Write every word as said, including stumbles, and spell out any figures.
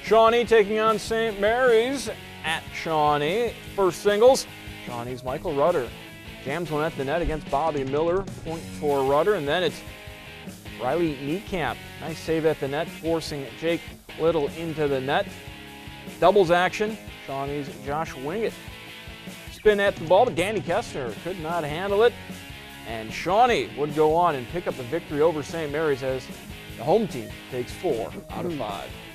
Shawnee taking on Saint Mary's at Shawnee. First singles, Shawnee's Michael Rudder jams one at the net against Bobby Miller, point for Rudder, and then it's Riley Niekamp. Nice save at the net, forcing Jake Little into the net. Doubles action, Shawnee's Josh Wingett spin at the ball, but Danny Kessner could not handle it. And Shawnee would go on and pick up the victory over Saint Mary's as the home team takes four out of five.